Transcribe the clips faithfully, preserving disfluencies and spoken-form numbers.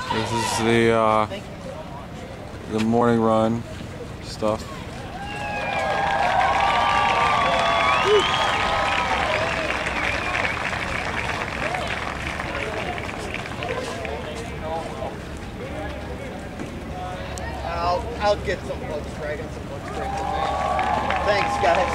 This is the uh, the morning run stuff. I'll I'll get some folks right and some folks right. Thanks, guys.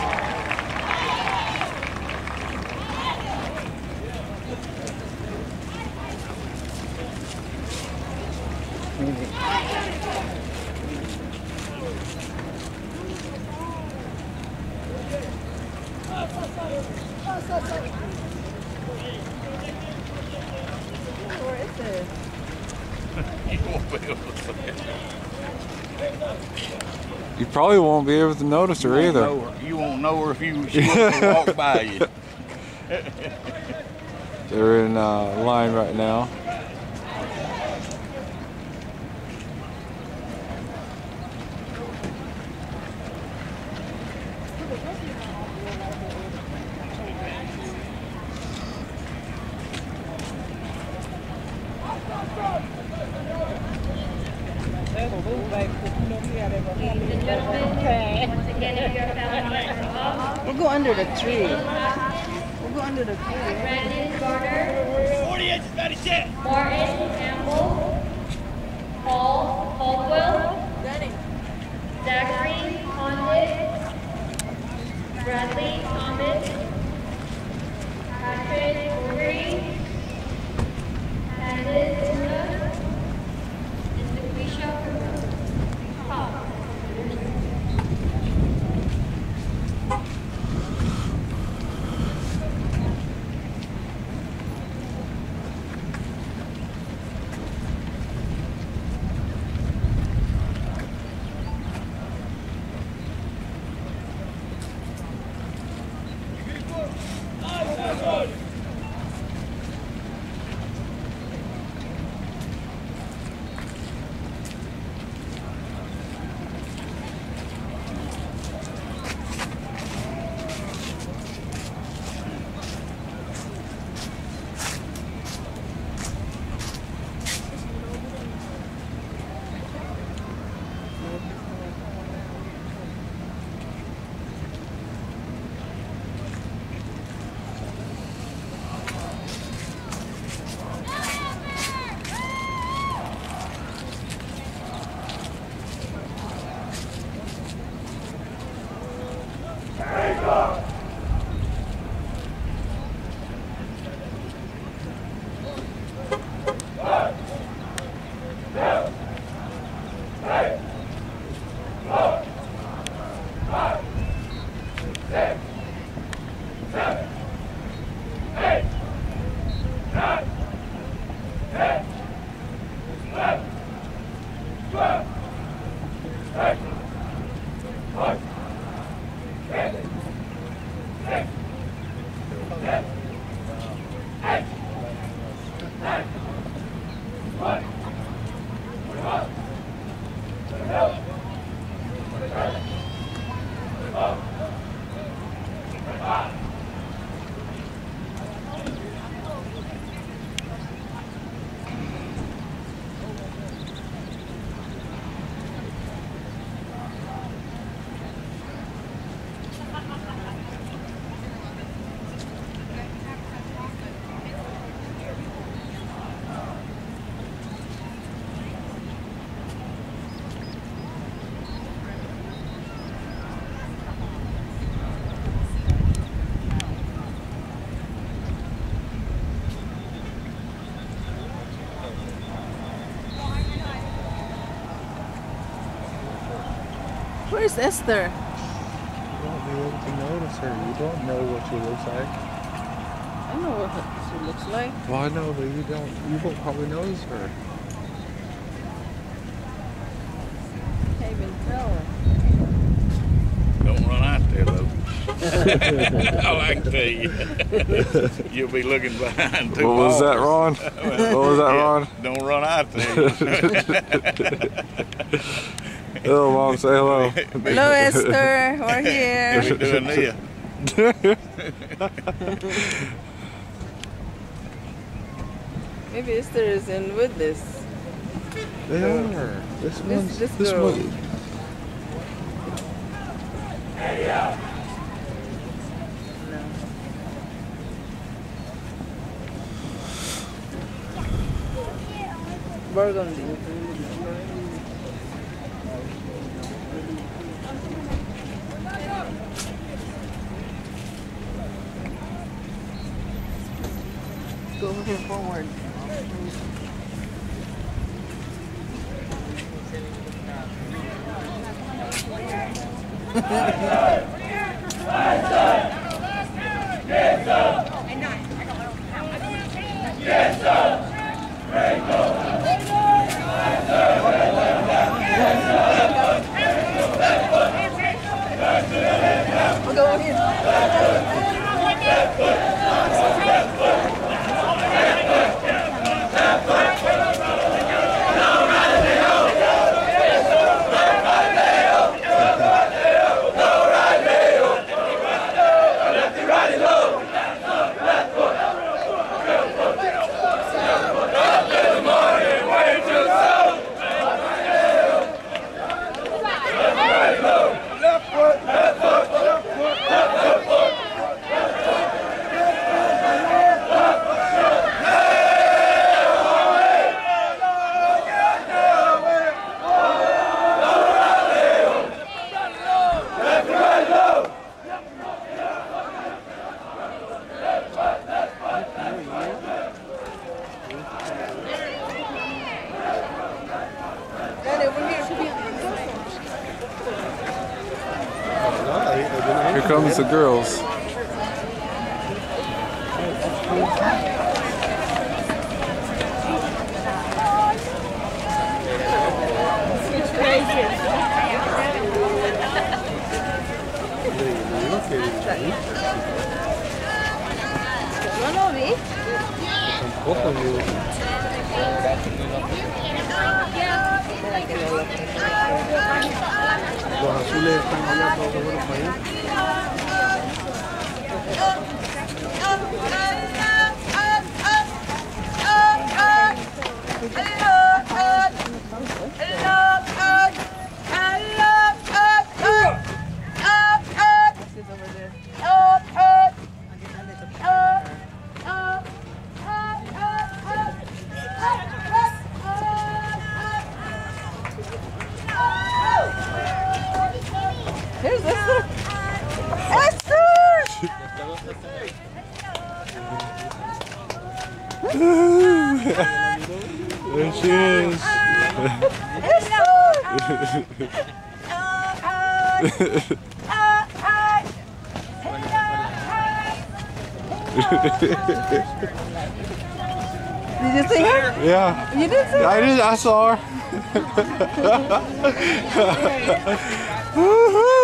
Where is it? You won't be able to see it. You probably won't be able to notice her You won't either. know her. You won't know her if you she was to walk by you. They're in uh, line right now. We'll go under the tree. We'll go under the tree. Brandon Garner. forty inches, ready, set. Martin Campbell. Paul Caldwell. Zachary Condit. Bradley Thomas. Patrick Gregory. Candace Tuna. And Lucretia Pop. Where's Esther? You won't be able to notice her. You don't know what she looks like. I know what she looks like. Well, I know, but you don't. You won't probably notice her. Can't even tell her. Don't run out there, though. All I can tell you. You'll be looking behind two What was that, balls. Ron? What was that, Ron? Don't run out there. Hello, Mom. Say hello. Hello, Esther. We're here. We're doing this. Maybe Esther is in with this. They are. This one's this this girl. one. Burgundy. Go here forward. We'll go here. Here comes the girls. No lo vi. Tampoco vi. Los azules están allá todos seguros para allá. Here's Esther. Esther! There she is. Did you see her? Yeah. You did see her? I did. I saw her. Woohoo!